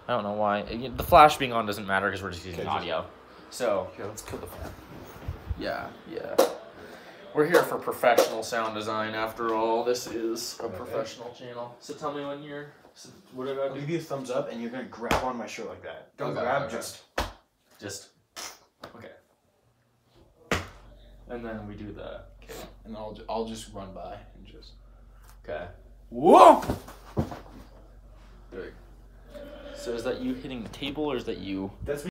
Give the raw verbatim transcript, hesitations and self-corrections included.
I don't know why. The flash being on doesn't matter because we're just using Okay, audio. So, Here, let's kill the fan. yeah, yeah. We're here for professional sound design after all. This is a Okay. professional channel. So tell me when you're... So what did I I'll do? give you a thumbs up and you're going to grab on my shirt like that. Don't Okay, grab, okay. just... Just... Okay. And then we do that. Okay. And I'll, I'll just run by and just... Okay. Whoa! So is that you hitting the table or is that you... That's